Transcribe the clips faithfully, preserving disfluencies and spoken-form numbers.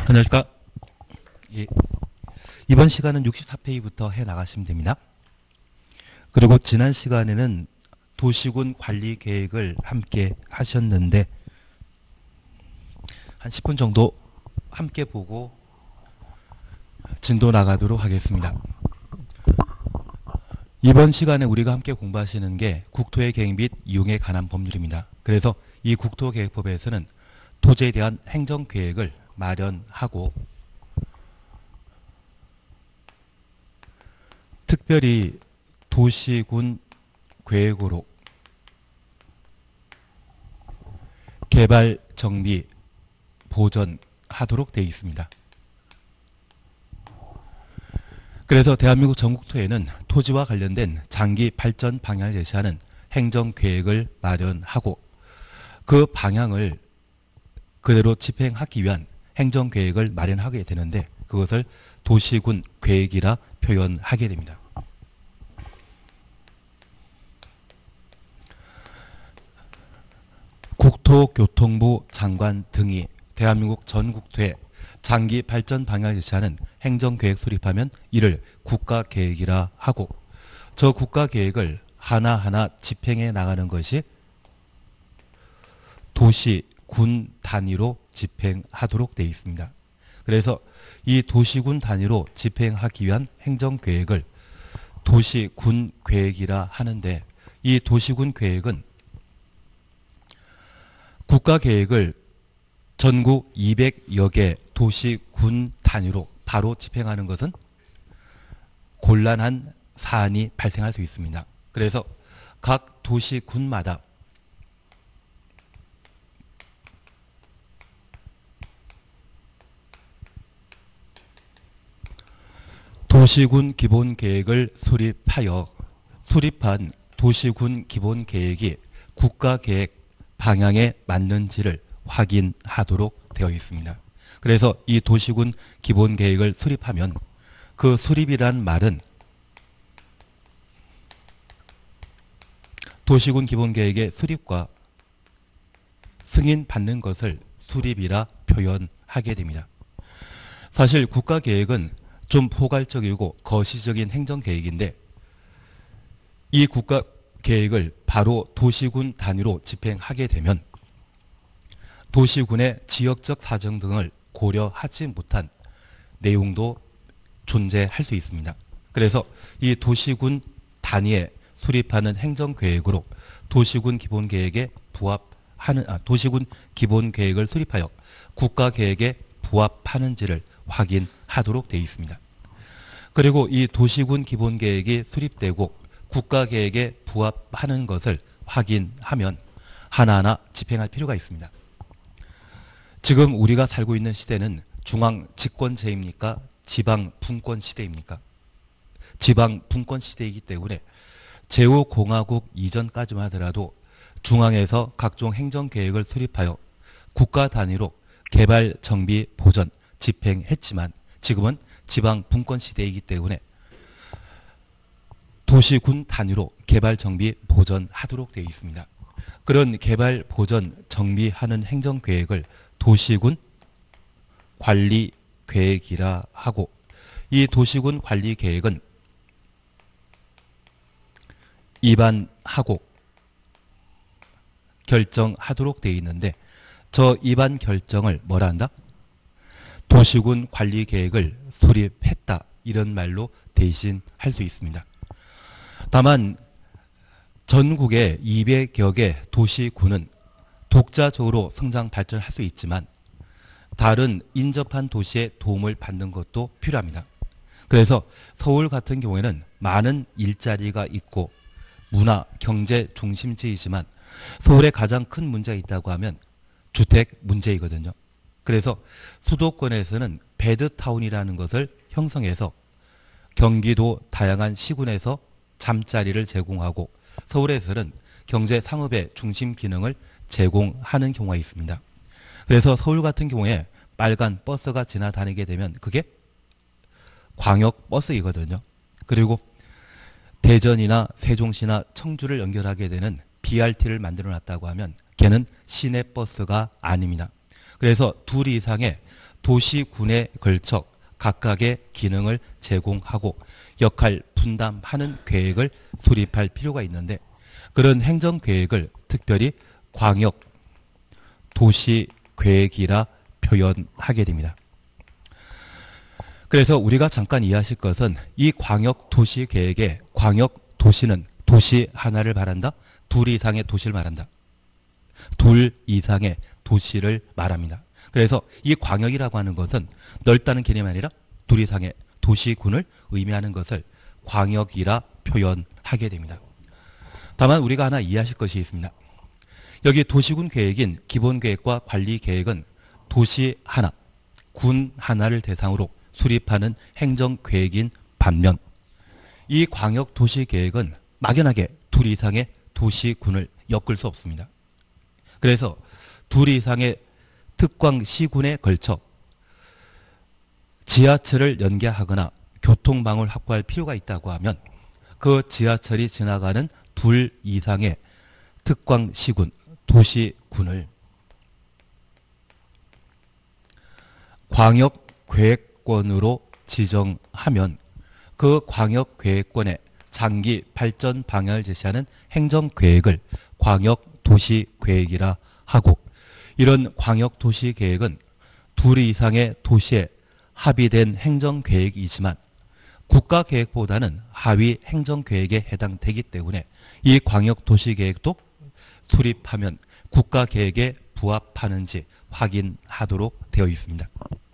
안녕하십니까. 예. 이번 시간은 육십사 페이지부터 해 나가시면 됩니다. 그리고 지난 시간에는 도시군 관리 계획을 함께 하셨는데 한 십 분 정도 함께 보고 진도 나가도록 하겠습니다. 이번 시간에 우리가 함께 공부하시는 게 국토의 계획 및 이용에 관한 법률입니다. 그래서 이 국토계획법에서는 토지에 대한 행정계획을 마련하고 특별히 도시군 계획으로 개발, 정비, 보전하도록 되어 있습니다. 그래서 대한민국 전국토에는 토지와 관련된 장기 발전 방향을 제시하는 행정계획을 마련하고 그 방향을 그대로 집행하기 위한 행정계획을 마련하게 되는데 그것을 도시군 계획이라 표현하게 됩니다. 국토교통부 장관 등이 대한민국 전국토에 장기 발전 방향을 제시하는 행정계획 수립하면 이를 국가계획이라 하고 저 국가계획을 하나하나 집행해 나가는 것이 도시, 군 단위로 집행하도록 되어 있습니다. 그래서 이 도시군 단위로 집행하기 위한 행정계획을 도시군 계획이라 하는데 이 도시군 계획은 국가계획을 전국 이백여 개 도시군 단위로 바로 집행하는 것은 곤란한 사안이 발생할 수 있습니다. 그래서 각 도시군마다 도시군 기본계획을 수립하여 수립한 도시군 기본계획이 국가계획 방향에 맞는지를 확인하도록 되어 있습니다. 그래서 이 도시군 기본계획을 수립하면 그 수립이란 말은 도시군 기본계획의 수립과 승인받는 것을 수립이라 표현하게 됩니다. 사실 국가계획은 좀 포괄적이고 거시적인 행정계획인데 이 국가계획을 바로 도시군 단위로 집행하게 되면 도시군의 지역적 사정 등을 고려하지 못한 내용도 존재할 수 있습니다. 그래서 이 도시군 단위에 수립하는 행정계획으로 도시군 기본계획에 부합하는 아, 도시군 기본계획을 수립하여 국가계획에 부합하는지를 확인하도록 되어 있습니다. 그리고 이 도시군 기본계획이 수립되고 국가계획에 부합하는 것을 확인하면 하나하나 집행할 필요가 있습니다. 지금 우리가 살고 있는 시대는 중앙 집권제입니까? 지방 분권 시대입니까? 지방 분권 시대이기 때문에 제오공화국 이전까지만 하더라도 중앙에서 각종 행정계획을 수립하여 국가 단위로 개발, 정비, 보전, 집행했지만 지금은 지방 분권 시대이기 때문에 도시군 단위로 개발, 정비, 보전하도록 되어 있습니다. 그런 개발, 보전, 정비하는 행정계획을 도시군 관리계획이라 하고 이 도시군 관리계획은 입안하고 결정하도록 되어 있는데 저 입안 결정을 뭐라 한다? 도시군 관리계획을 수립했다 이런 말로 대신할 수 있습니다. 다만 전국의 이백여 개 도시군은 독자적으로 성장 발전할 수 있지만 다른 인접한 도시의 도움을 받는 것도 필요합니다. 그래서 서울 같은 경우에는 많은 일자리가 있고 문화, 경제 중심지이지만 서울에 가장 큰 문제가 있다고 하면 주택 문제이거든요. 그래서 수도권에서는 배드타운이라는 것을 형성해서 경기도 다양한 시군에서 잠자리를 제공하고 서울에서는 경제 상업의 중심 기능을 제공하는 경우가 있습니다. 그래서 서울 같은 경우에 빨간 버스가 지나다니게 되면 그게 광역버스이거든요. 그리고 대전이나 세종시나 청주를 연결하게 되는 비알티를 만들어 놨다고 하면 걔는 시내버스가 아닙니다. 그래서 둘 이상의 도시군에 걸쳐 각각의 기능을 제공하고 역할 분담하는 계획을 수립할 필요가 있는데 그런 행정계획을 특별히 광역 도시계획이라 표현하게 됩니다. 그래서 우리가 잠깐 이해하실 것은 이 광역 도시계획의 광역 도시는 도시 하나를 말한다. 둘 이상의 도시를 말한다. 둘 이상의 도시를 말합니다. 그래서 이 광역이라고 하는 것은 넓다는 개념이 아니라 둘 이상의 도시군을 의미하는 것을 광역이라 표현하게 됩니다. 다만 우리가 하나 이해하실 것이 있습니다. 여기 도시군 계획인 기본계획과 관리계획은 도시 하나, 군 하나를 대상으로 수립하는 행정계획인 반면 이 광역도시계획은 막연하게 둘 이상의 도시군을 엮을 수 없습니다. 그래서 둘 이상의 특광시군에 걸쳐 지하철을 연계하거나 교통망을 확보할 필요가 있다고 하면 그 지하철이 지나가는 둘 이상의 특광시군, 도시군을 광역계획권으로 지정하면 그 광역계획권의 장기 발전 방향을 제시하는 행정계획을 광역도시계획이라 하고 이런 광역도시계획은 둘 이상의 도시에 합의된 행정계획이지만 국가계획보다는 하위 행정계획에 해당되기 때문에 이 광역도시계획도 수립하면 국가계획에 부합하는지 확인하도록 되어 있습니다.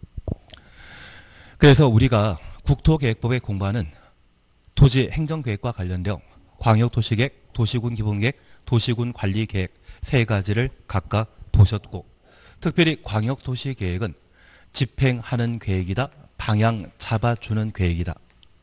그래서 우리가 국토계획법에 공부하는 토지 행정계획과 관련되어 광역도시계획, 도시군 기본계획, 도시군 관리계획 세 가지를 각각 보셨고 특별히 광역도시계획은 집행하는 계획이다. 방향 잡아주는 계획이다.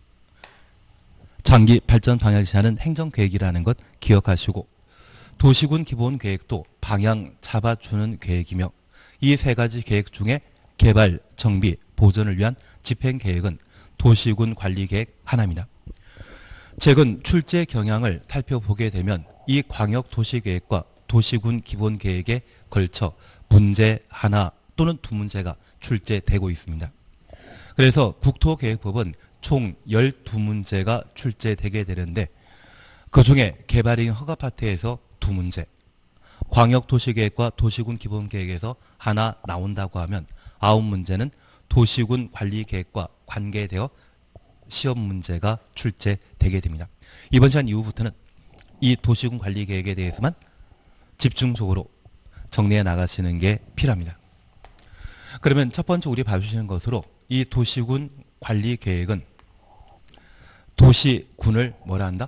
장기 발전 방향을 제시하는 행정계획이라는 것 기억하시고 도시군 기본계획도 방향 잡아주는 계획이며 이 세 가지 계획 중에 개발, 정비, 보존을 위한 집행계획은 도시군 관리계획 하나입니다. 최근 출제 경향을 살펴보게 되면 이 광역도시계획과 도시군 기본계획에 걸쳐 문제 하나 또는 두 문제가 출제되고 있습니다. 그래서 국토계획법은 총 열두 문제가 출제되게 되는데 그중에 개발이익 허가 파트에서 두 문제, 광역도시계획과 도시군 기본계획에서 하나 나온다고 하면 아홉 문제는 도시군 관리계획과 관계되어 시험 문제가 출제되게 됩니다. 이번 시간 이후부터는 이 도시군 관리계획에 대해서만 집중적으로 정리해 나가시는 게 필요합니다. 그러면 첫 번째 우리 봐주시는 것으로 이 도시군 관리계획은 도시군을 뭐라 한다?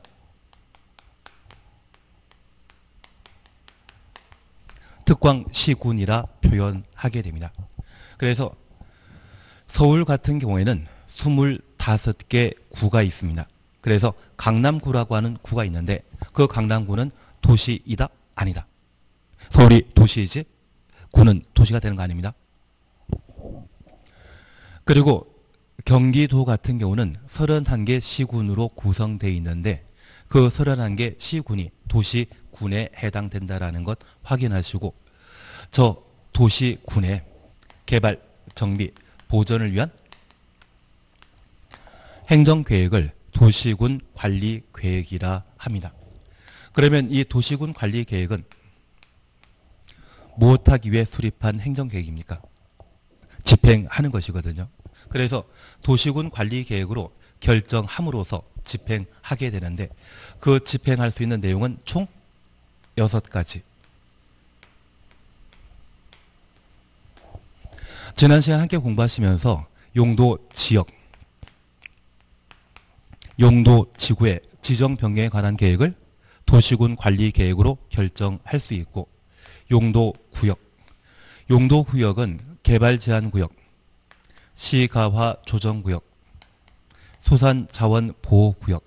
특광시군이라 표현하게 됩니다. 그래서 서울 같은 경우에는 스물다섯 개 구가 있습니다. 그래서 강남구라고 하는 구가 있는데 그 강남구는 도시이다? 아니다. 서울이 도시이지 구는 도시가 되는 거 아닙니다. 그리고 경기도 같은 경우는 서른한 개 시군으로 구성되어 있는데 그 서른한 개 시군이 도시군에 해당된다라는 것 확인하시고 저 도시군의 개발, 정비, 보존을 위한 행정계획을 도시군 관리계획이라 합니다. 그러면 이 도시군 관리계획은 무엇하기 위해 수립한 행정계획입니까? 집행하는 것이거든요. 그래서 도시군 관리계획으로 결정함으로써 집행하게 되는데 그 집행할 수 있는 내용은 총 여섯 가지. 지난 시간 함께 공부하시면서 용도 지역, 용도 지구의 지정 변경에 관한 계획을 도시군 관리 계획으로 결정할 수 있고 용도 구역, 용도 구역은 개발 제한 구역, 시가화 조정 구역, 수산 자원 보호 구역,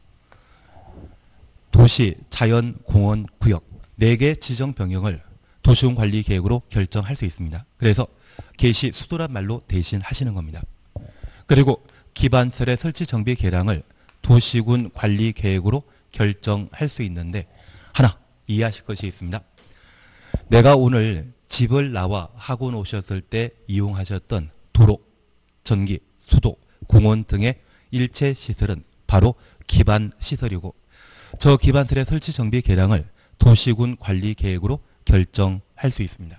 도시 자연 공원 구역 네 개 지정 변경을 도시군 관리 계획으로 결정할 수 있습니다. 그래서 개시 수도란 말로 대신 하시는 겁니다. 그리고 기반설의 설치 정비 계량을 도시군 관리 계획으로 결정할 수 있는데 하나 이해하실 것이 있습니다. 내가 오늘 집을 나와 학원 오셨을 때 이용하셨던 도로, 전기, 수도, 공원 등의 일체 시설은 바로 기반 시설이고 저 기반시설의 설치 정비 계량을 도시군 관리 계획으로 결정할 수 있습니다.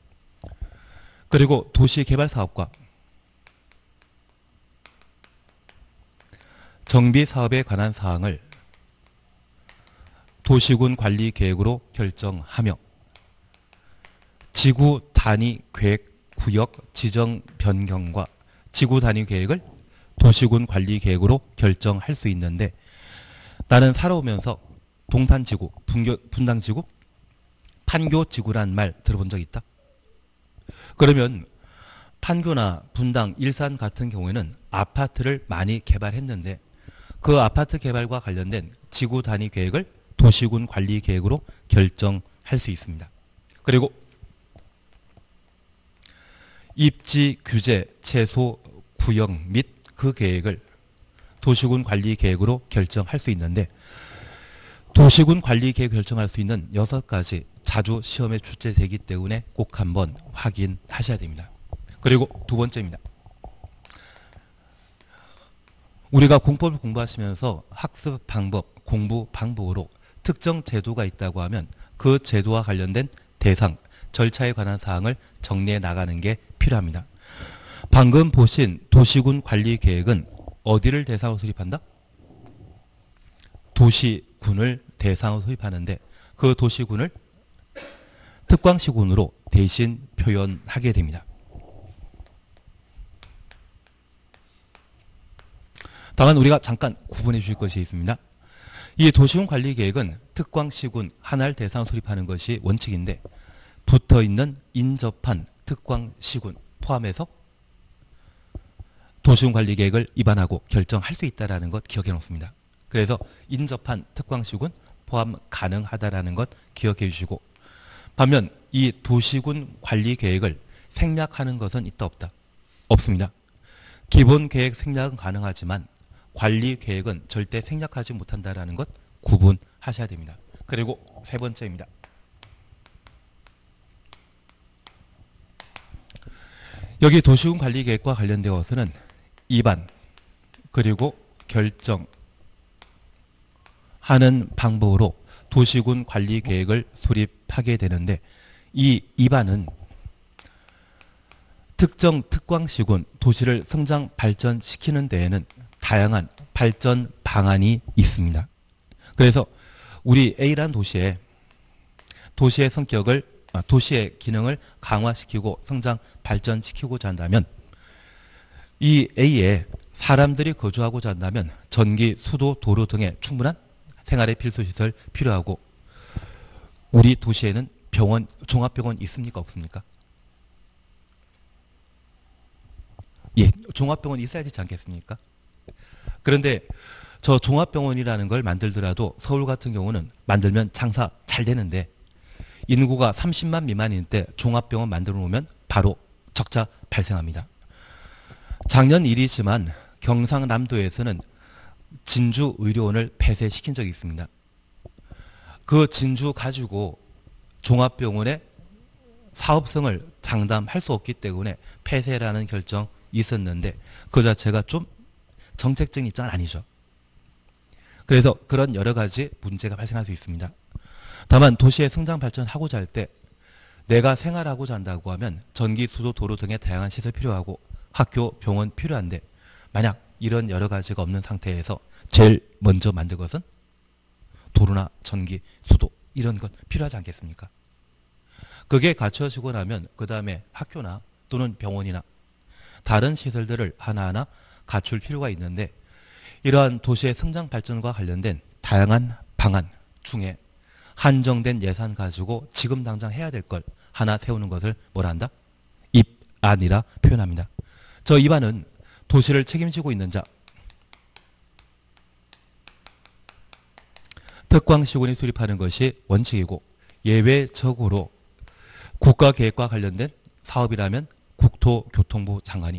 그리고 도시개발 사업과 정비 사업에 관한 사항을 도시군 관리 계획으로 결정하며 지구 단위 계획 구역 지정 변경과 지구 단위 계획을 도시군 관리 계획으로 결정할 수 있는데 나는 살아오면서 동탄지구, 분교, 분당지구, 판교지구란 말 들어본 적 있다? 그러면 판교나 분당, 일산 같은 경우에는 아파트를 많이 개발했는데 그 아파트 개발과 관련된 지구 단위 계획을 도시군 관리 계획으로 결정할 수 있습니다. 그리고 입지 규제 최소 구역 및 그 계획을 도시군 관리 계획으로 결정할 수 있는데 도시군 관리 계획 결정할 수 있는 여섯 가지 자주 시험에 출제되기 때문에 꼭 한번 확인하셔야 됩니다. 그리고 두 번째입니다. 우리가 공법을 공부하시면서 학습 방법, 공부 방법으로 특정 제도가 있다고 하면 그 제도와 관련된 대상, 절차에 관한 사항을 정리해 나가는 게 필요합니다. 방금 보신 도시군 관리 계획은 어디를 대상으로 수립한다? 도시군을 대상으로 수립하는데 그 도시군을 특광시군으로 대신 표현하게 됩니다. 다만 우리가 잠깐 구분해 주실 것이 있습니다. 이 도시군 관리 계획은 특광시군 하나를 대상으로 수립하는 것이 원칙인데 붙어있는 인접한 특광시군 포함해서 도시군 관리 계획을 입안하고 결정할 수 있다는 것 기억해 놓습니다. 그래서 인접한 특광시군 포함 가능하다라는 것 기억해 주시고 반면 이 도시군 관리 계획을 생략하는 것은 있다 없다? 없습니다. 기본 계획 생략은 가능하지만 관리 계획은 절대 생략하지 못한다라는 것 구분하셔야 됩니다. 그리고 세 번째입니다. 여기 도시군 관리 계획과 관련되어서는 입안 그리고 결정하는 방법으로 도시군 관리 계획을 수립하게 되는데 이 입안은 특정 특광시군 도시를 성장 발전시키는 데에는 다양한 발전 방안이 있습니다. 그래서 우리 A라는 도시에 도시의 성격을 도시의 기능을 강화시키고 성장 발전시키고자 한다면 이 A에 사람들이 거주하고자 한다면 전기, 수도, 도로 등의 충분한 생활의 필수시설 필요하고 우리 도시에는 병원, 종합병원 있습니까? 없습니까? 예, 종합병원 있어야 되지 않겠습니까? 그런데 저 종합병원이라는 걸 만들더라도 서울 같은 경우는 만들면 장사 잘 되는데 인구가 삼십만 미만일 때 종합병원 만들어 놓으면 바로 적자 발생합니다. 작년 일이지만 경상남도에서는 진주의료원을 폐쇄시킨 적이 있습니다. 그 진주 가지고 종합병원의 사업성을 장담할 수 없기 때문에 폐쇄라는 결정이 있었는데 그 자체가 좀 정책적인 입장은 아니죠. 그래서 그런 여러 가지 문제가 발생할 수 있습니다. 다만 도시의 성장 발전하고자 할 때 내가 생활하고자 한다고 하면 전기, 수도, 도로 등의 다양한 시설 필요하고 학교, 병원 필요한데 만약 이런 여러 가지가 없는 상태에서 제일 먼저 만들 것은 도로나 전기, 수도 이런 것 필요하지 않겠습니까? 그게 갖춰지고 나면 그 다음에 학교나 또는 병원이나 다른 시설들을 하나하나 갖출 필요가 있는데 이러한 도시의 성장 발전과 관련된 다양한 방안 중에 한정된 예산 가지고 지금 당장 해야 될 걸 하나 세우는 것을 뭐라 한다? 입안이라 표현합니다. 저 입안은 도시를 책임지고 있는 자, 특광시군이 수립하는 것이 원칙이고 예외적으로 국가계획과 관련된 사업이라면 국토교통부 장관이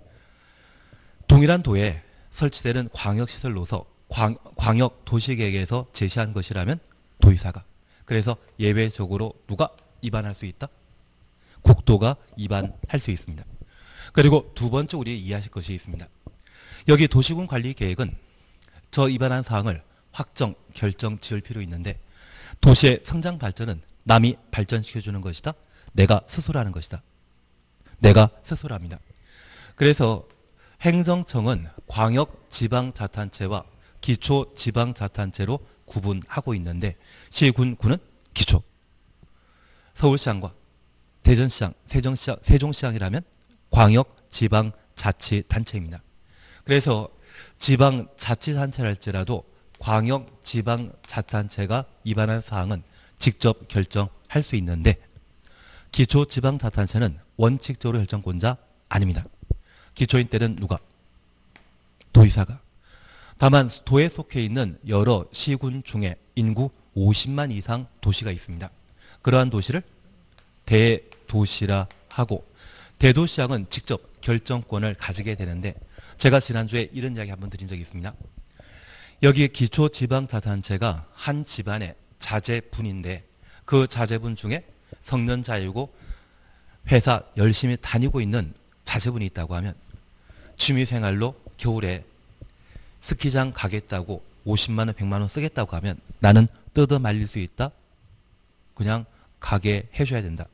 동일한 도에 설치되는 광역시설로서 광, 광역도시계획에서 제시한 것이라면 도의사가 그래서 예외적으로 누가 입안할 수 있다? 국토가 입안할 수 있습니다. 그리고 두 번째 우리 이해하실 것이 있습니다. 여기 도시군 관리 계획은 저 입안한 사항을 확정, 결정, 지을 필요 있는데 도시의 성장 발전은 남이 발전시켜주는 것이다. 내가 스스로 하는 것이다. 내가 스스로 합니다. 그래서 행정청은 광역 지방자치단체와 기초 지방자치단체로 구분하고 있는데 시군, 구는 기초. 서울시장과 대전시장, 세종시장, 세종시장이라면 광역 지방자치단체입니다. 그래서 지방자치단체랄지라도 광역 지방자치단체가 입안한 사항은 직접 결정할 수 있는데 기초지방자치단체는 원칙적으로 결정권자 아닙니다. 기초인 때는 누가? 도의사가. 다만 도에 속해 있는 여러 시군 중에 인구 오십만 이상 도시가 있습니다. 그러한 도시를 대도시라 하고 대도시장은 직접 결정권을 가지게 되는데 제가 지난주에 이런 이야기 한번 드린 적이 있습니다. 여기 기초지방자치단체가 한 집안의 자제분인데 그 자제분 중에 성년자이고 회사 열심히 다니고 있는 자제분이 있다고 하면 취미생활로 겨울에 스키장 가겠다고 오십만 원, 백만 원 쓰겠다고 하면 나는 뜯어 말릴 수 있다? 그냥 가게 해줘야 된다.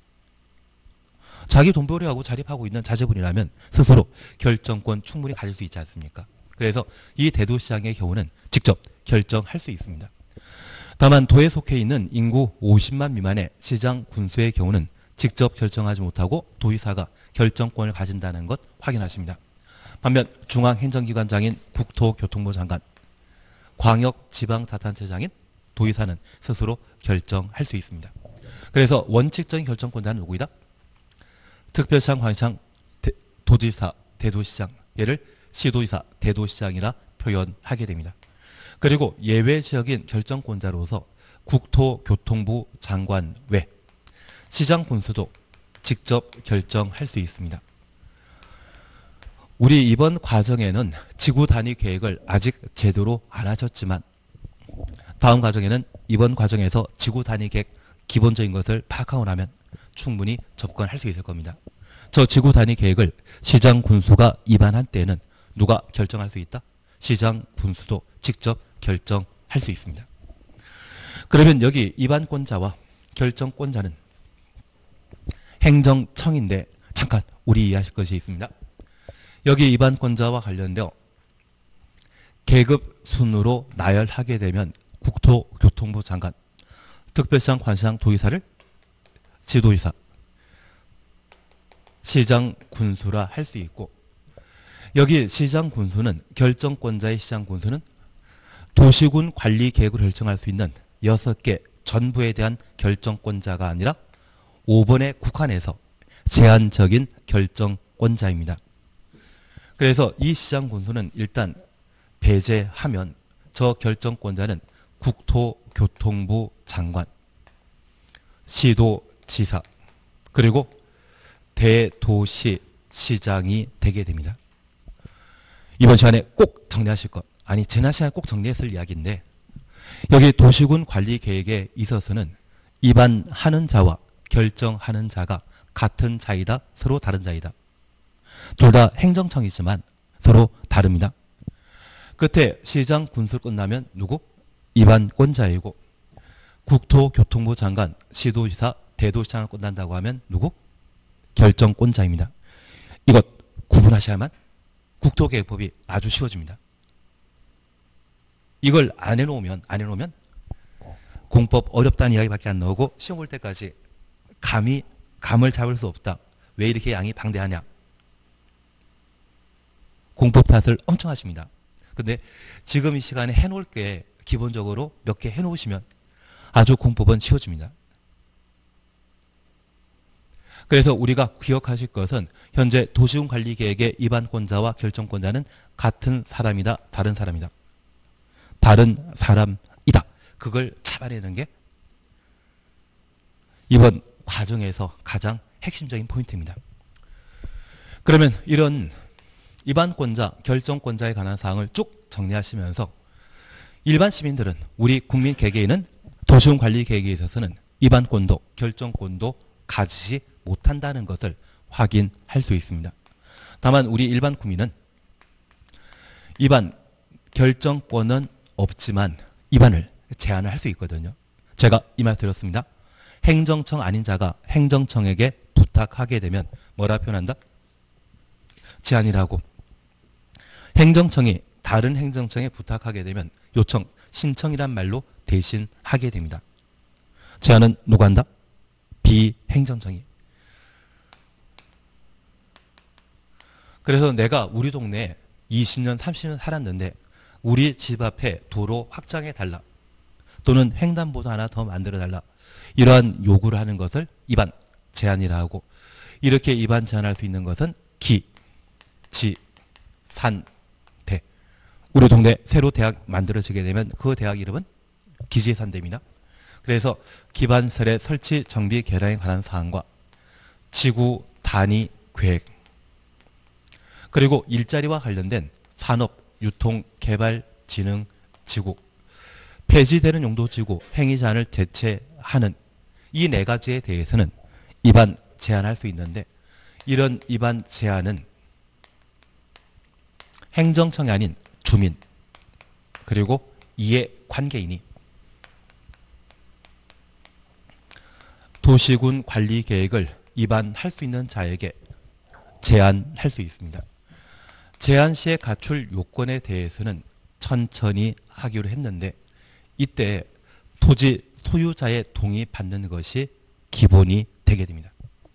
자기 돈벌이하고 자립하고 있는 자제분이라면 스스로 결정권 충분히 가질 수 있지 않습니까? 그래서 이 대도시장의 경우는 직접 결정할 수 있습니다. 다만 도에 속해 있는 인구 오십만 미만의 시장, 군수의 경우는 직접 결정하지 못하고 도의사가 결정권을 가진다는 것 확인하십니다. 반면 중앙행정기관장인 국토교통부 장관, 광역지방자치단체장인 도의사는 스스로 결정할 수 있습니다. 그래서 원칙적인 결정권자는 누구이다? 특별시장, 광역시장, 대, 도지사, 대도시장, 얘를 시도지사, 대도시장이라 표현하게 됩니다. 그리고 예외지역인 결정권자로서 국토교통부 장관 외 시장, 군수도 직접 결정할 수 있습니다. 우리 이번 과정에는 지구 단위 계획을 아직 제대로 안 하셨지만 다음 과정에는 이번 과정에서 지구 단위 계획 기본적인 것을 파악하고 나면 충분히 접근할 수 있을 겁니다. 저 지구 단위 계획을 시장, 군수가 입안한 때에는 누가 결정할 수 있다? 시장, 군수도 직접 결정할 수 있습니다. 그러면 여기 입안권자와 결정권자는 행정청인데 잠깐 우리 이해하실 것이 있습니다. 여기 입안권자와 관련되어 계급 순으로 나열하게 되면 국토교통부 장관, 특별시장, 관시장, 도의사를 지도의사, 시장, 군수라 할 수 있고 여기 시장, 군수는 결정권자의 시장, 군수는 도시군 관리 계획을 결정할 수 있는 여섯 개 전부에 대한 결정권자가 아니라 오 번의 국한에서 제한적인 결정권자입니다. 그래서 이 시장, 군수는 일단 배제하면 저 결정권자는 국토교통부 장관, 시도지사, 그리고 대도시시장이 되게 됩니다. 이번 시간에 꼭 정리하실 것, 아니 지난 시간에 꼭 정리했을 이야기인데 여기 도시군 관리 계획에 있어서는 입안하는 자와 결정하는 자가 같은 자이다, 서로 다른 자이다. 둘 다 행정청이지만 서로 다릅니다. 끝에 시장, 군수 끝나면 누구? 입안권자이고 국토교통부 장관, 시도지사, 대도시장을 끝난다고 하면 누구? 결정권자입니다. 이것 구분하셔야만 국토계획법이 아주 쉬워집니다. 이걸 안 해놓으면 안 해놓으면 공법 어렵다는 이야기밖에 안 나오고 시험 볼 때까지 감이 감을 잡을 수 없다. 왜 이렇게 양이 방대하냐? 공법 탓을 엄청 하십니다. 근데 지금 이 시간에 해놓을 게 기본적으로 몇 개 해놓으시면 아주 공법은 쉬워집니다. 그래서 우리가 기억하실 것은 현재 도시군 관리 계획의 입안권자와 결정권자는 같은 사람이다, 다른 사람이다. 다른 사람이다. 그걸 잡아내는 게 이번 과정에서 가장 핵심적인 포인트입니다. 그러면 이런 입안권자, 결정권자에 관한 사항을 쭉 정리하시면서 일반 시민들은 우리 국민 개개인은 도시군 관리 계획에 있어서는 입안권도 결정권도 가지지 못한다는 것을 확인할 수 있습니다. 다만 우리 일반 국민은 이반 결정권은 없지만 이반을 제한을 할 수 있거든요. 제가 이 말 드렸습니다. 행정청 아닌 자가 행정청에게 부탁하게 되면 뭐라 표현한다? 제한이라고. 행정청이 다른 행정청에 부탁하게 되면 요청, 신청이란 말로 대신 하게 됩니다. 제한은 누가 한다? 비행정청이. 그래서 내가 우리 동네에 이십 년, 삼십 년 살았는데 우리 집 앞에 도로 확장해 달라. 또는 횡단보도 하나 더 만들어 달라. 이러한 요구를 하는 것을 이반 제한이라 하고, 이렇게 이반 제한할 수 있는 것은 기, 지, 산, 대. 우리 동네 새로 대학 만들어지게 되면 그 대학 이름은 기지산대입니다. 그래서 기반설의 설치, 정비, 개량에 관한 사항과 지구 단위 계획, 그리고 일자리와 관련된 산업, 유통, 개발, 진흥, 지구, 폐지되는 용도 지구, 행위 제한을 제체하는 이 네 가지에 대해서는 이반 제한할 수 있는데, 이런 이반 제한은 행정청이 아닌 주민 그리고 이해 관계인이 도시군 관리 계획을 이반할 수 있는 자에게 제한할 수 있습니다. 제한 시에 갖출 요건에 대해서는 천천히 하기로 했는데, 이때 토지 소유자의 동의 받는 것이 기본이 되게 됩니다.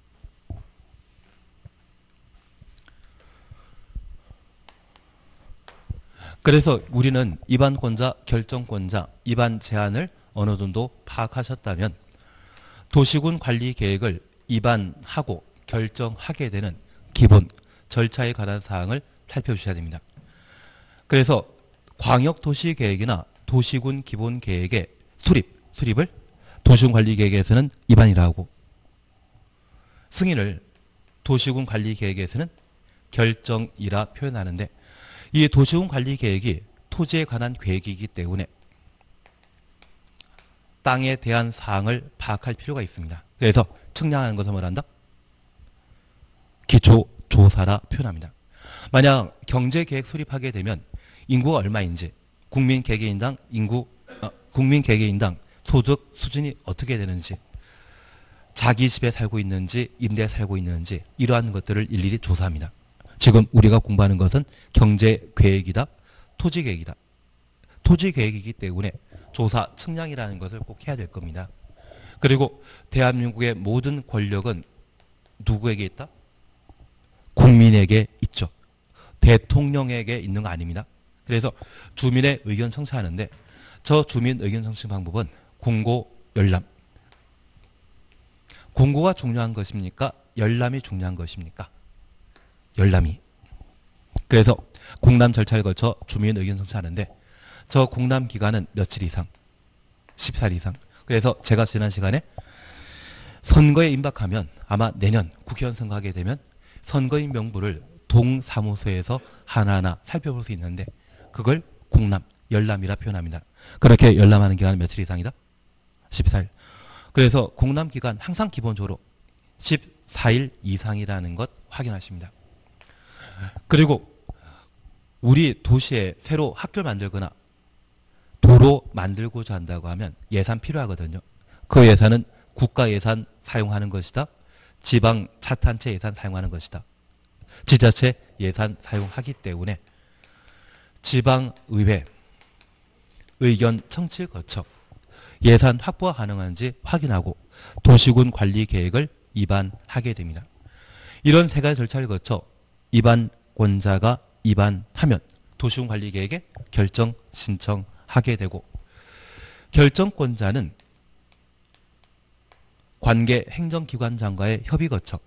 그래서 우리는 이반권자, 결정권자, 이반 제한을 어느 정도 파악하셨다면 도시군 관리 계획을 이반하고 결정하게 되는 기본 절차에 관한 사항을 살펴주셔야 됩니다. 그래서 광역도시계획이나 도시군 기본계획의 수립, 수립을 도시군 관리계획에서는 이반이라 하고, 승인을 도시군 관리계획에서는 결정이라 표현하는데, 이 도시군 관리계획이 토지에 관한 계획이기 때문에 땅에 대한 사항을 파악할 필요가 있습니다. 그래서 측량하는 것을 뭐란다? 기초조사라 표현합니다. 만약 경제계획 수립하게 되면 인구가 얼마인지, 국민 개개인당 인구, 어, 국민 개개인당 소득 수준이 어떻게 되는지, 자기 집에 살고 있는지 임대에 살고 있는지, 이러한 것들을 일일이 조사합니다. 지금 우리가 공부하는 것은 경제계획이다, 토지계획이다. 토지계획이기 때문에 조사, 측량이라는 것을 꼭 해야 될 겁니다. 그리고 대한민국의 모든 권력은 누구에게 있다? 국민에게 있죠. 대통령에게 있는 거 아닙니다. 그래서 주민의 의견 청취하는데, 저 주민 의견 청취 방법은 공고, 열람. 공고가 중요한 것입니까? 열람이 중요한 것입니까? 열람이. 그래서 공람 절차를 거쳐 주민 의견 청취하는데, 저 공람 기간은 며칠 이상? 십 살 이상. 그래서 제가 지난 시간에 선거에 임박하면 아마 내년 국회의원 선거하게 되면 선거인 명부를 동사무소에서 하나하나 살펴볼 수 있는데, 그걸 공람, 열람이라 표현합니다. 그렇게 열람하는 기간은 며칠 이상이다? 십사 일. 그래서 공람 기간 항상 기본적으로 십사 일 이상이라는 것 확인하십니다. 그리고 우리 도시에 새로 학교를 만들거나 도로 만들고자 한다고 하면 예산 필요하거든요. 그 예산은 국가 예산 사용하는 것이다, 지방 자탄체 예산 사용하는 것이다, 지자체 예산 사용하기 때문에 지방의회 의견 청취를 거쳐 예산 확보가 가능한지 확인하고 도시군 관리 계획을 입안하게 됩니다. 이런 세 가지 절차를 거쳐 입안권자가 입안하면 도시군 관리 계획에 결정 신청하게 되고, 결정권자는 관계 행정기관장과의 협의 거쳐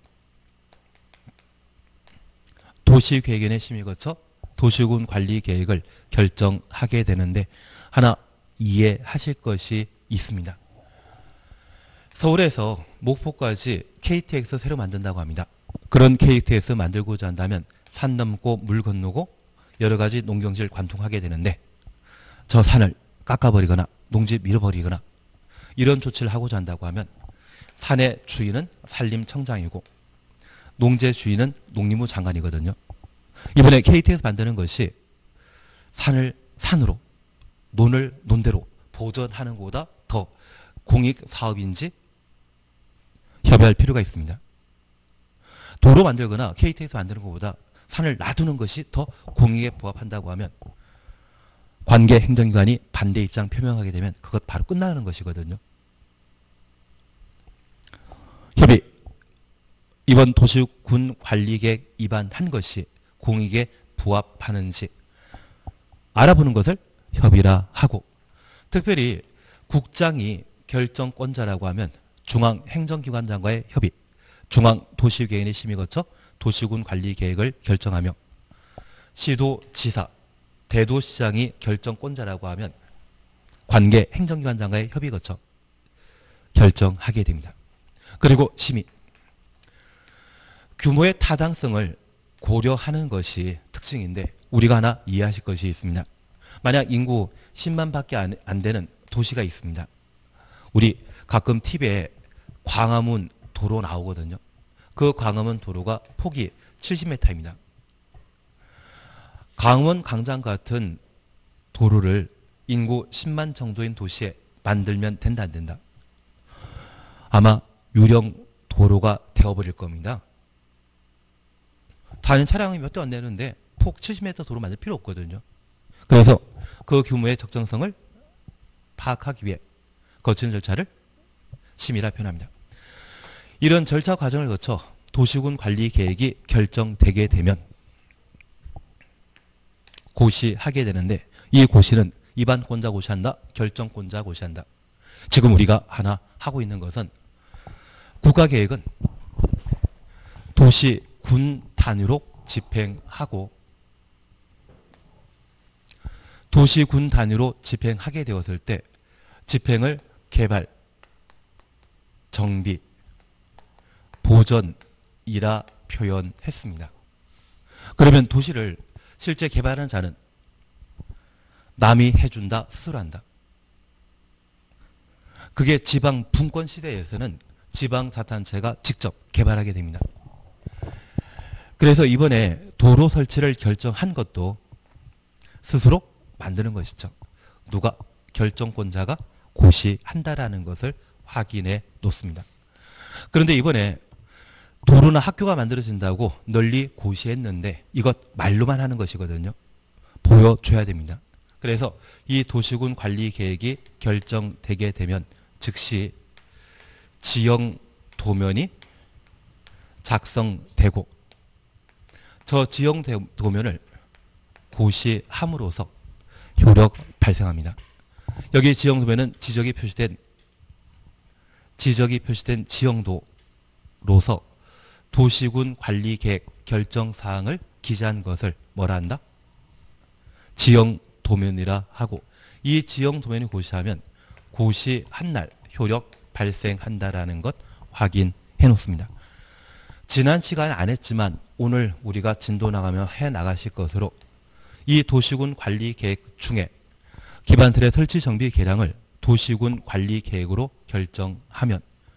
도시계획위원회 심의 거쳐 도시군 관리 계획을 결정하게 되는데, 하나 이해하실 것이 있습니다. 서울에서 목포까지 케이티엑스 새로 만든다고 합니다. 그런 케이티엑스 만들고자 한다면 산 넘고 물 건너고 여러 가지 농경지를 관통하게 되는데, 저 산을 깎아버리거나 농지 밀어버리거나 이런 조치를 하고자 한다고 하면 산의 주인은 산림청장이고 농재 주인은 농림부 장관이거든요. 이번에 케이티에서 만드는 것이 산을 산으로, 논을 논대로 보존하는 것보다 더 공익 사업인지 협의할 필요가 있습니다. 도로 만들거나 케이티에서 만드는 것보다 산을 놔두는 것이 더 공익에 부합한다고 하면 관계 행정기관이 반대 입장 표명하게 되면 그것 바로 끝나는 것이거든요. 협의. 이번 도시군 관리계획 위반한 것이 공익에 부합하는지 알아보는 것을 협의라 하고, 특별히 국장이 결정권자라고 하면 중앙행정기관장과의 협의, 중앙도시계획의 심의 거쳐 도시군 관리계획을 결정하며 시도지사, 대도시장이 결정권자라고 하면 관계 행정기관장과의 협의 거쳐 결정하게 됩니다. 그리고 심의. 규모의 타당성을 고려하는 것이 특징인데 우리가 하나 이해하실 것이 있습니다. 만약 인구 십만 밖에 안, 안 되는 도시가 있습니다. 우리 가끔 티비에 광화문 도로 나오거든요. 그 광화문 도로가 폭이 칠십 미터입니다. 강원 광장 같은 도로를 인구 십만 정도인 도시에 만들면 된다 안 된다? 아마 유령 도로가 되어버릴 겁니다. 다른 차량이 몇 대 안 되는데 폭 칠십 미터 도로 만들 필요 없거든요. 그래서 그 규모의 적정성을 파악하기 위해 거치는 절차를 심의라 표현합니다. 이런 절차 과정을 거쳐 도시군 관리 계획이 결정되게 되면 고시하게 되는데, 이 고시는 입안권자 고시한다, 결정권자 고시한다. 지금 우리가 하나 하고 있는 것은 국가계획은 도시군 단위로 집행하고 도시군 단위로 집행하게 되었을 때 집행을 개발, 정비, 보전이라 표현했습니다. 그러면 도시를 실제 개발하는 자는 남이 해준다, 스스로 한다. 그게 지방 분권 시대에서는 지방자치단체가 직접 개발하게 됩니다. 그래서 이번에 도로 설치를 결정한 것도 스스로 만드는 것이죠. 누가? 결정권자가 고시한다라는 것을 확인해 놓습니다. 그런데 이번에 도로나 학교가 만들어진다고 널리 고시했는데 이것 말로만 하는 것이거든요. 보여줘야 됩니다. 그래서 이 도시군 관리 계획이 결정되게 되면 즉시 지형 도면이 작성되고 저 지형 도면을 고시함으로써 효력 발생합니다. 여기 지형 도면은 지적이 표시된 지적이 표시된 지형도로서 도시군 관리 계획 결정 사항을 기재한 것을 뭐라 한다? 지형 도면이라 하고, 이 지형 도면이 고시하면 고시한 날 효력 발생한다라는 것 확인해 놓습니다. 지난 시간에 안 했지만 오늘 우리가 진도 나가며 해 나가실 것으로 이 도시군 관리 계획 중에 기반설의 설치 정비 계량을 도시군 관리 계획으로 결정하면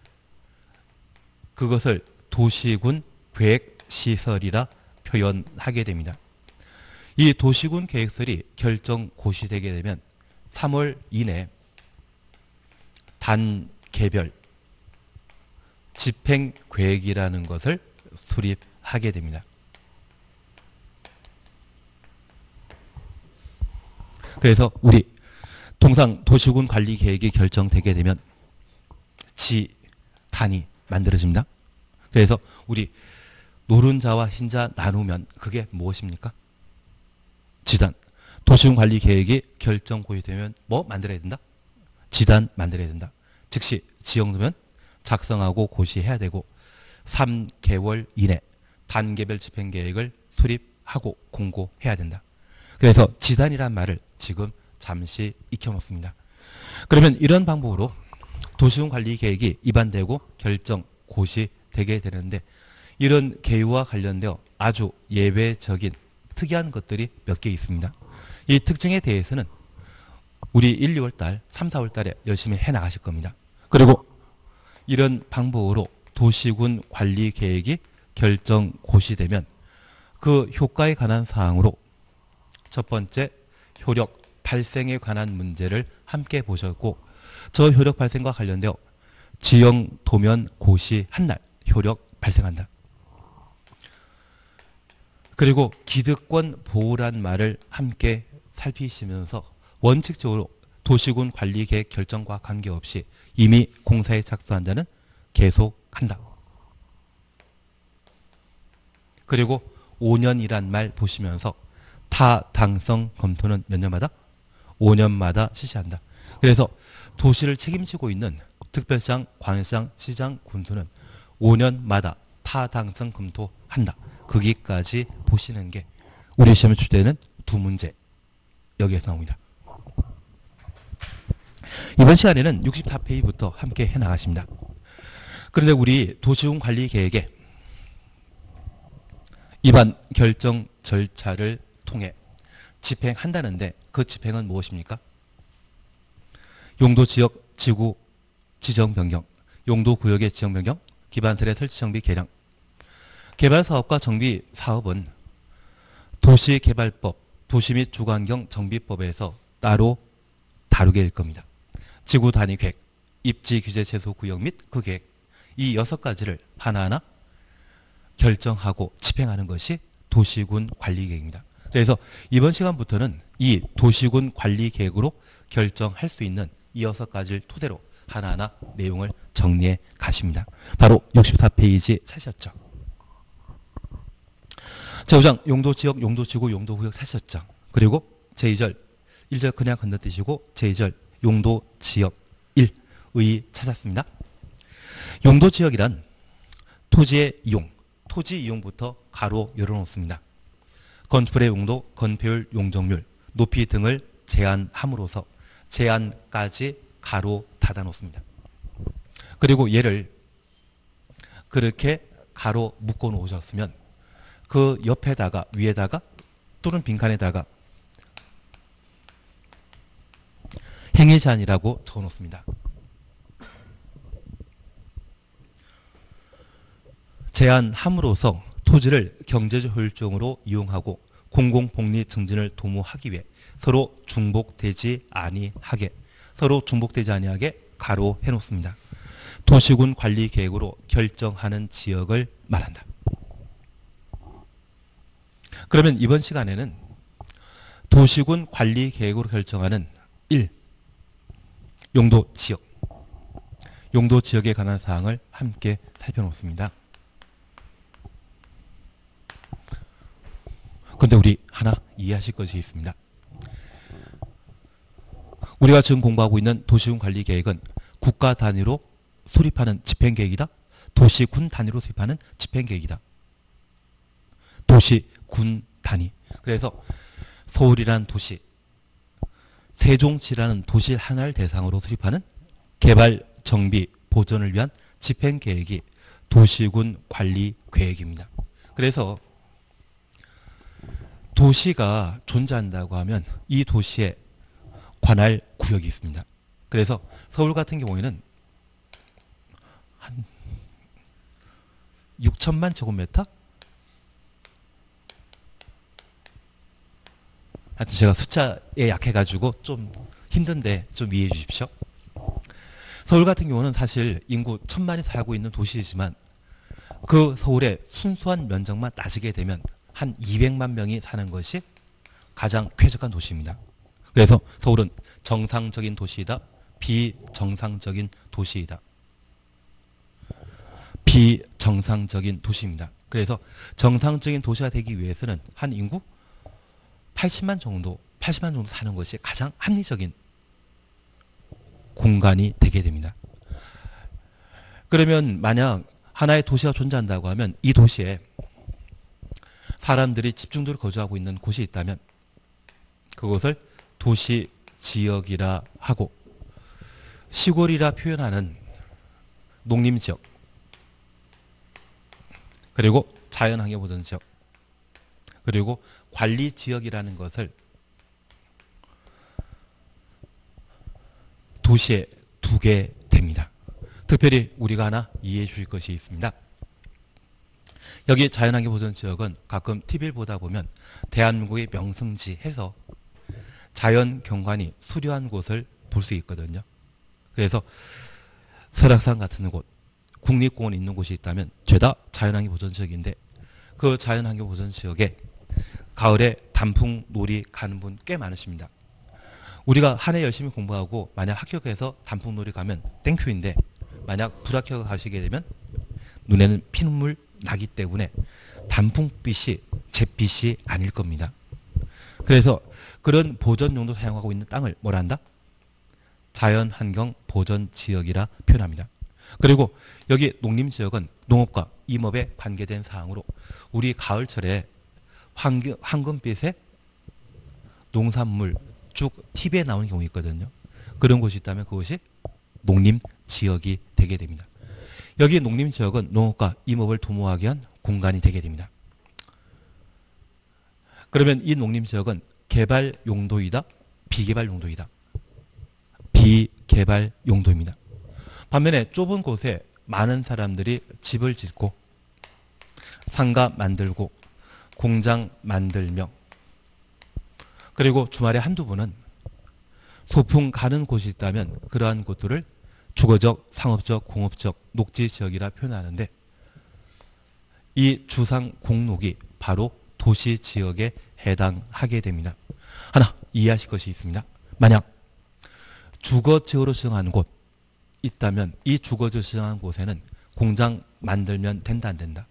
그것을 도시군 계획 시설이라 표현하게 됩니다. 이 도시군 계획설이 결정 고시되게 되면 삼월 이내 단계별 집행 계획이라는 것을 수립하게 됩니다. 그래서 우리 통상 도시군 관리 계획이 결정되게 되면 지단이 만들어집니다. 그래서 우리 노른자와 흰자 나누면 그게 무엇입니까? 지단. 도시군 관리 계획이 결정 고시되면 뭐 만들어야 된다? 지단 만들어야 된다. 즉시 지형도면 작성하고 고시해야 되고 삼 개월 이내 단계별 집행 계획을 수립하고 공고해야 된다. 그래서 지단이란 말을 지금 잠시 익혀놓습니다. 그러면 이런 방법으로 도시군 관리 계획이 입안되고 결정 고시되게 되는데, 이런 계획과 관련되어 아주 예외적인 특이한 것들이 몇 개 있습니다. 이 특징에 대해서는 우리 일, 이월 달, 삼, 사월 달에 열심히 해 나가실 겁니다. 그리고 이런 방법으로 도시군 관리 계획이 결정 고시되면 그 효과에 관한 사항으로 첫 번째 효력 발생에 관한 문제를 함께 보셨고, 저 효력 발생과 관련되어 지형 도면 고시 한 날 효력 발생한다. 그리고 기득권 보호란 말을 함께 살피시면서 원칙적으로 도시군 관리 계획 결정과 관계없이 이미 공사에 착수한 자는 계속한다. 그리고 오 년이란 말 보시면서 타당성 검토는 몇 년마다? 오 년마다 실시한다. 그래서 도시를 책임지고 있는 특별시장, 광역시장, 시장, 군수는 오 년마다 타당성 검토한다. 거기까지 보시는 게 우리 시험에 출제되는 두 문제 여기에서 나옵니다. 이번 시간에는 육십사 페이지부터 함께 해나가십니다. 그런데 우리 도시군 관리 계획에 입안 결정 절차를 통해 집행한다는데 그 집행은 무엇입니까? 용도지역 지구 지정 변경, 용도구역의 지정 변경, 기반설의 설치 정비 개량. 개발사업과 정비사업은 도시개발법, 도시 및 주거환경 정비법에서 따로 다루게 될 겁니다. 지구 단위 계획, 입지 규제 최소 구역 및 그 계획, 이 여섯 가지를 하나하나 결정하고 집행하는 것이 도시군 관리계획입니다. 그래서 이번 시간부터는 이 도시군 관리계획으로 결정할 수 있는 이 여섯 가지를 토대로 하나하나 내용을 정리해 가십니다. 바로 육십사 페이지 찾으셨죠? 제오장 용도지역, 용도지구, 용도구역 찾으셨죠? 그리고 제이 절 일 절 그냥 건너뛰시고 제이 절 용도지역 일 의 찾았습니다. 용도지역이란 토지의 이용, 토지 이용부터 가로 열어놓습니다. 건축물의 용도, 건폐율, 용적률, 높이 등을 제한함으로써 제한까지 가로 닫아놓습니다. 그리고 얘를 그렇게 가로 묶어 놓으셨으면 그 옆에다가 위에다가 또는 빈칸에다가 행위 제한이라고 적어 놓습니다. 제한함으로써 토지를 경제적 효율적으로 이용하고 공공복리 증진을 도모하기 위해 서로 중복되지 아니하게 서로 중복되지 아니하게 가로해 놓습니다. 도시군 관리 계획으로 결정하는 지역을 말한다. 그러면 이번 시간에는 도시군 관리 계획으로 결정하는 일. 용도 지역. 용도 지역에 관한 사항을 함께 살펴놓습니다. 그런데 우리 하나 이해하실 것이 있습니다. 우리가 지금 공부하고 있는 도시군 관리 계획은 국가 단위로 수립하는 집행 계획이다. 도시군 단위로 수립하는 집행 계획이다. 도시군 단위. 그래서 서울이라는 도시, 세종시라는 도시 하나를 대상으로 수립하는 개발, 정비, 보존을 위한 집행 계획이 도시군 관리 계획입니다. 그래서 도시가 존재한다고 하면 이 도시에 관할 구역이 있습니다. 그래서 서울 같은 경우에는 한 육천만 제곱미터? 하여튼 제가 숫자에 약해가지고 좀 힘든데 좀 이해해 주십시오. 서울 같은 경우는 사실 인구 천만이 살고 있는 도시이지만 그 서울의 순수한 면적만 따지게 되면 한 이백만 명이 사는 것이 가장 쾌적한 도시입니다. 그래서 서울은 정상적인 도시이다. 비정상적인 도시이다. 비정상적인 도시입니다. 그래서 정상적인 도시가 되기 위해서는 한 인구 팔십만 정도, 팔십만 정도 사는 것이 가장 합리적인 공간이 되게 됩니다. 그러면 만약 하나의 도시가 존재한다고 하면 이 도시에 사람들이 집중적으로 거주하고 있는 곳이 있다면 그것을 도시 지역이라 하고, 시골이라 표현하는 농림지역, 그리고 자연환경보전지역, 그리고 관리지역이라는 것을 도시에 두게 됩니다. 특별히 우리가 하나 이해해 주실 것이 있습니다. 여기 자연환경보전지역은 가끔 티비를 보다 보면 대한민국의 명승지 해서 자연경관이 수려한 곳을 볼 수 있거든요. 그래서 설악산 같은 곳, 국립공원이 있는 곳이 있다면 죄다 자연환경보전지역인데 그 자연환경보전지역에 가을에 단풍놀이 가는 분 꽤 많으십니다. 우리가 한 해 열심히 공부하고 만약 합격해서 단풍놀이 가면 땡큐인데 만약 불합격 가시게 되면 눈에는 피눈물 나기 때문에 단풍빛이 잿빛이 아닐 겁니다. 그래서 그런 보전 용도 사용하고 있는 땅을 뭐라 한다? 자연환경 보전지역이라 표현합니다. 그리고 여기 농림지역은 농업과 임업에 관계된 사항으로 우리 가을철에 황금, 황금빛의 농산물 쭉 티비에 나오는 경우 있거든요. 그런 곳이 있다면 그것이 농림지역이 되게 됩니다. 여기 농림지역은 농업과 임업을 도모하기 위한 공간이 되게 됩니다. 그러면 이 농림지역은 개발 용도이다? 비개발 용도이다? 비개발 용도입니다. 반면에 좁은 곳에 많은 사람들이 집을 짓고 상가 만들고 공장 만들며 그리고 주말에 한두 번은 소풍 가는 곳이 있다면 그러한 곳들을 주거적, 상업적, 공업적, 녹지지역이라 표현하는데 이 주상 공록이 바로 도시지역에 해당하게 됩니다. 하나 이해하실 것이 있습니다. 만약 주거지역으로 지정하는 곳 있다면 이 주거지역으로 지정하는 곳에는 공장 만들면 된다 안 된다?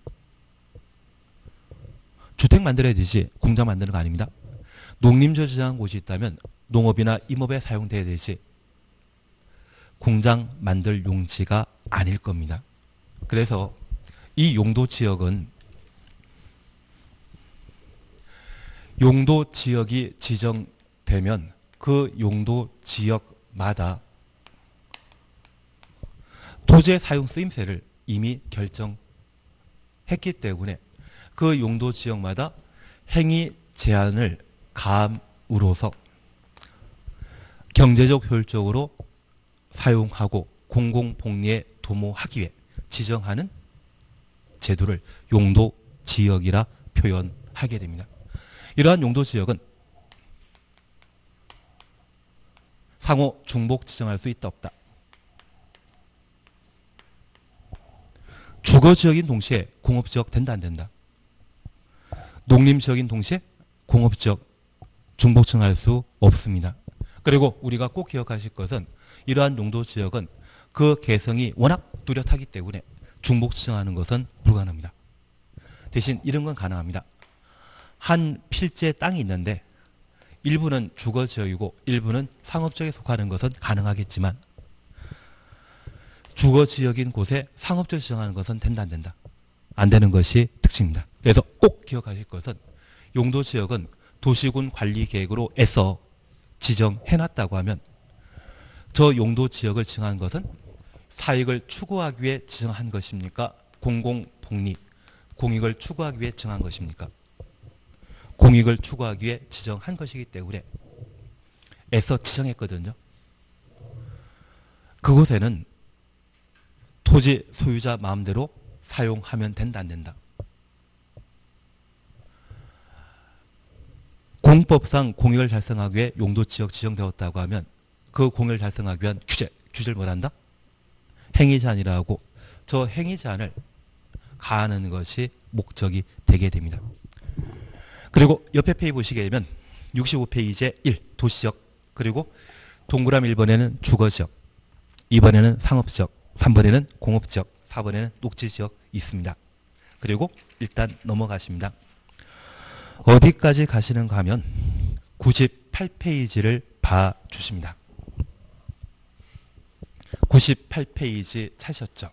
주택 만들어야 되지 공장 만드는 거 아닙니다. 농림지역으로 지정한 곳이 있다면 농업이나 임업에 사용돼야 되지 공장 만들 용지가 아닐 겁니다. 그래서 이 용도지역은 용도지역이 지정되면 그 용도지역마다 토지의 사용 쓰임새를 이미 결정했기 때문에 그 용도지역마다 행위 제한을 가함으로써 경제적 효율적으로 사용하고 공공복리에 도모하기 위해 지정하는 제도를 용도지역이라 표현하게 됩니다. 이러한 용도지역은 상호 중복 지정할 수 있다 없다. 주거지역인 동시에 공업지역 된다 안 된다. 농림지역인 동시에 공업지역 중복 지정할 수 없습니다. 그리고 우리가 꼭 기억하실 것은 이러한 용도지역은 그 개성이 워낙 뚜렷하기 때문에 중복 지정하는 것은 불가능합니다. 대신 이런 건 가능합니다. 한 필지의 땅이 있는데 일부는 주거지역이고 일부는 상업지역에 속하는 것은 가능하겠지만 주거지역인 곳에 상업지역 지정하는 것은 된다 안 된다? 안 되는 것이 특징입니다. 그래서 꼭 기억하실 것은 용도지역은 도시군 관리계획으로 애써 지정해놨다고 하면 저 용도지역을 지정한 것은 사익을 추구하기 위해 지정한 것입니까? 공공복리, 공익을 추구하기 위해 지정한 것입니까? 공익을 추구하기 위해 지정한 것이기 때문에 애써 지정했거든요. 그곳에는 토지 소유자 마음대로 사용하면 된다 안 된다? 공법상 공익을 달성하기 위해 용도지역 지정되었다고 하면 그 공익을 달성하기 위한 규제, 규제를 뭐란다? 행위제한이라고 하고 저 행위제한을 가하는 것이 목적이 되게 됩니다. 그리고 옆에 페이지 보시게 되면 육십오 페이지에 일 도시지역 그리고 동그라미 일 번에는 주거지역 이 번에는 상업지역 삼 번에는 공업지역 사 번에는 녹지지역 있습니다. 그리고 일단 넘어가십니다. 어디까지 가시는가 하면 구십팔 페이지를 봐주십니다. 구십팔 페이지 찾으셨죠?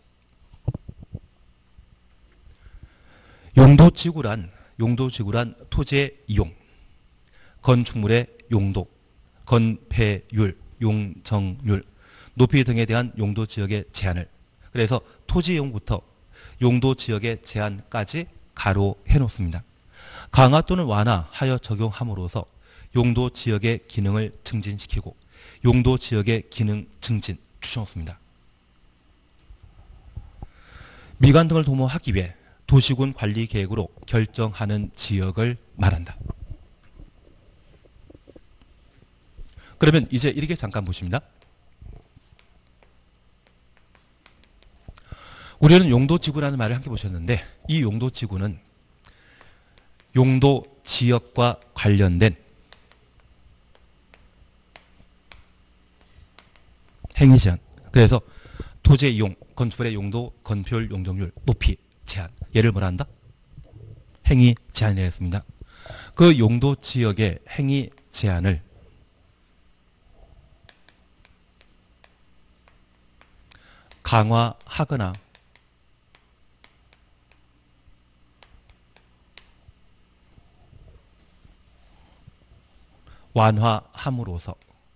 용도지구란 용도지구란 토지의 이용, 건축물의 용도, 건폐율, 용적률, 높이 등에 대한 용도지역의 제한을 그래서 토지이용부터 용도지역의 제한까지 가로해 놓습니다. 강화 또는 완화하여 적용함으로써 용도지역의 기능을 증진시키고 용도지역의 기능 증진 추천했습니다. 미관 등을 도모하기 위해 도시군 관리 계획으로 결정하는 지역을 말한다. 그러면 이제 이렇게 잠깐 보십니다. 우리는 용도지구라는 말을 함께 보셨는데 이 용도지구는 용도 지역과 관련된 행위 제한. 그래서 토지의 이용, 건축물의 용도, 건폐율, 용적률, 높이 제한. 얘를 뭐라 한다? 행위 제한이라 했습니다. 그 용도 지역의 행위 제한을 강화하거나 완화함으로써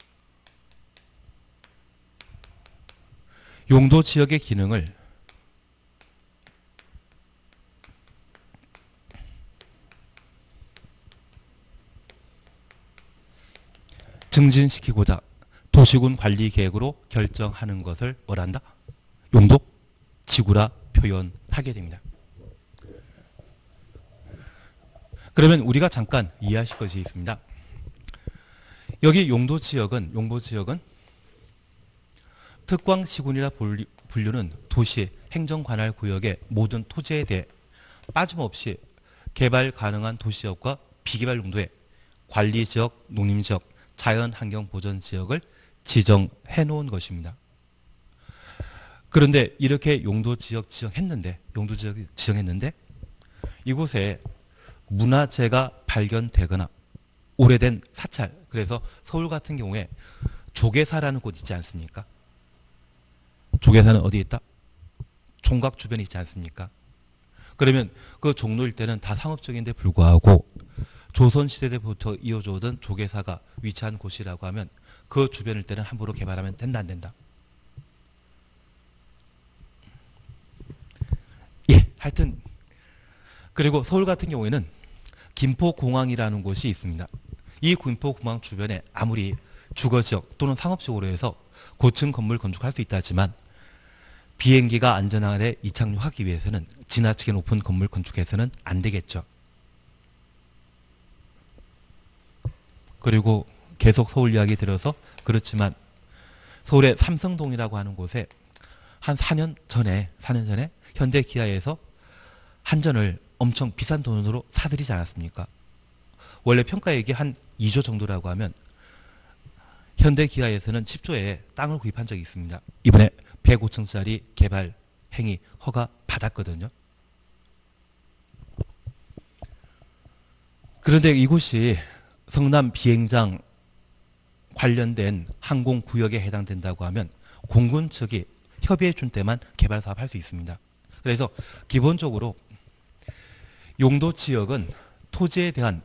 용도 지역의 기능을 증진시키고자 도시군 관리 계획으로 결정하는 것을 뭐라 한다? 용도 지구라 표현하게 됩니다. 그러면 우리가 잠깐 이해하실 것이 있습니다. 여기 용도 지역은 용도 지역은 특광시군이라 분류는 도시 행정관할 구역의 모든 토지에 대해 빠짐없이 개발 가능한 도시지역과 비개발 용도의 관리지역, 농림지역, 자연환경보전지역을 지정해 놓은 것입니다. 그런데 이렇게 용도지역 지정했는데 용도지역 지정했는데 이곳에 문화재가 발견되거나 오래된 사찰, 그래서 서울 같은 경우에 조계사라는 곳 있지 않습니까? 조계사는 어디에 있다? 총각 주변에 있지 않습니까? 그러면 그 종로 일대는 다 상업적인데 불구하고 조선시대 때부터 이어져 오던 조계사가 위치한 곳이라고 하면 그 주변 일대는 함부로 개발하면 된다 안 된다? 예, 하여튼 그리고 서울 같은 경우에는 김포공항이라는 곳이 있습니다. 이 김포공항 주변에 아무리 주거지역 또는 상업지역으로 해서 고층 건물 건축할 수 있다지만 비행기가 안전하게 이착륙하기 위해서는 지나치게 높은 건물 건축해서는 안 되겠죠. 그리고 계속 서울 이야기 들어서 그렇지만 서울의 삼성동이라고 하는 곳에 한 사 년 전에 사 년 전에 현대기아에서 한전을 엄청 비싼 돈으로 사들이지 않았습니까? 원래 평가액이 한 이 조 정도라고 하면 현대기아에서는 십 조에 땅을 구입한 적이 있습니다. 이번에 백오 층짜리 개발 행위 허가 받았거든요. 그런데 이곳이 성남 비행장 관련된 항공구역에 해당된다고 하면 공군 측이 협의해 준 때만 개발 사업 할 수 있습니다. 그래서 기본적으로 용도 지역은 토지에 대한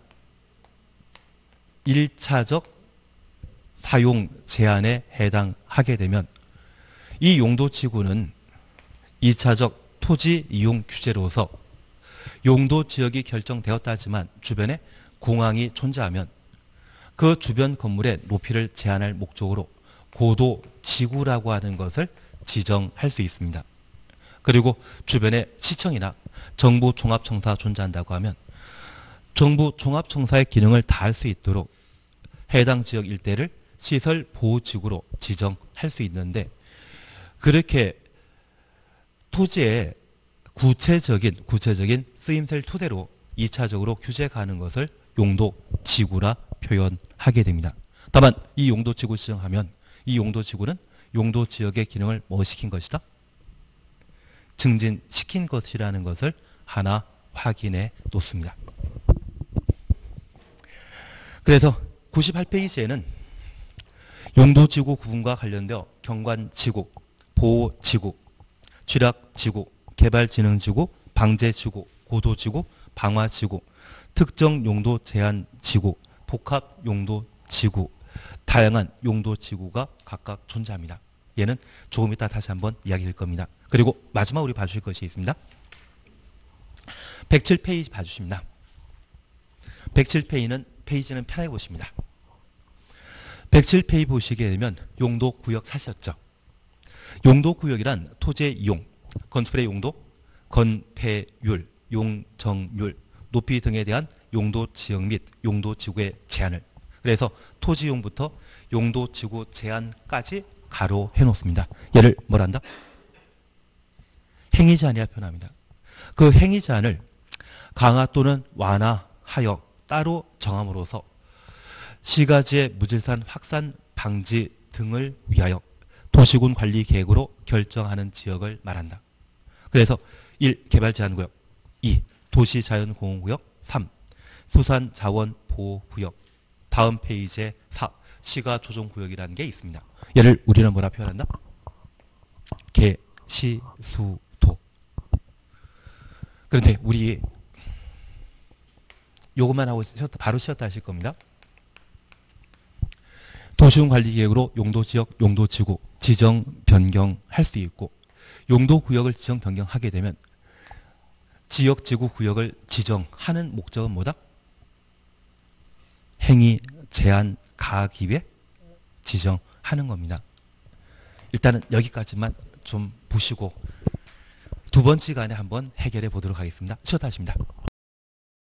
일 차적 사용 제한에 해당하게 되면 이 용도 지구는 이 차적 토지 이용 규제로서 용도 지역이 결정되었다지만 주변에 공항이 존재하면 그 주변 건물의 높이를 제한할 목적으로 고도 지구라고 하는 것을 지정할 수 있습니다. 그리고 주변에 시청이나 정부 종합청사 존재한다고 하면 정부 종합청사의 기능을 다할 수 있도록 해당 지역 일대를 시설 보호지구로 지정할 수 있는데 그렇게 토지의 구체적인 구체적인 쓰임새를 토대로 이 차적으로 규제가는 것을 용도 지구라 표현하게 됩니다. 다만 이 용도 지구 지정하면 이 용도 지구는 용도 지역의 기능을 뭐 시킨 것이다? 증진시킨 것이라는 것을 하나 확인해 놓습니다. 그래서 구십팔 페이지에는 용도지구 구분과 관련되어 경관지구, 보호지구, 취락지구, 개발진흥지구, 방제지구, 고도지구, 방화지구, 특정용도 제한지구, 복합용도지구, 다양한 용도지구가 각각 존재합니다. 얘는 조금 이따 다시 한번 이야기할 겁니다. 그리고 마지막 우리 봐주실 것이 있습니다. 백칠 페이지 봐주십니다. 백칠 페이지는 페이지는 편하게 보십니다. 백칠 페이지 보시게 되면 용도구역 사셨죠. 용도구역이란 토지의 이용, 건축물의 용도, 건폐율, 용적률, 높이 등에 대한 용도 지역 및 용도 지구의 제한을, 그래서 토지용부터 용도 지구 제한까지 가로해 놓습니다. 얘를 뭐라 한다? 행위 제한이라 표현합니다. 그 행위 제한을 강화 또는 완화하여 따로 정함으로써 시가지의 무질산 확산 방지 등을 위하여 도시군 관리 계획으로 결정하는 지역을 말한다. 그래서 일. 개발제한구역, 이. 도시자연공원구역, 삼. 수산자원보호구역, 다음 페이지에 사. 시가조정구역이라는 게 있습니다. 얘를 우리는 뭐라 표현한다? 개시수도. 그런데 우리 요것만 하고 쉬었다, 바로 쉬었다 하실 겁니다. 도시군관리계획으로 용도지역, 용도지구 지정 변경할 수 있고, 용도구역을 지정 변경하게 되면 지역지구구역을 지정하는 목적은 뭐다? 행위 제한 가하기 위해 지정하는 겁니다. 일단은 여기까지만 좀 보시고 두 번째 시간에 한번 해결해 보도록 하겠습니다. 쉬었다 하십니다.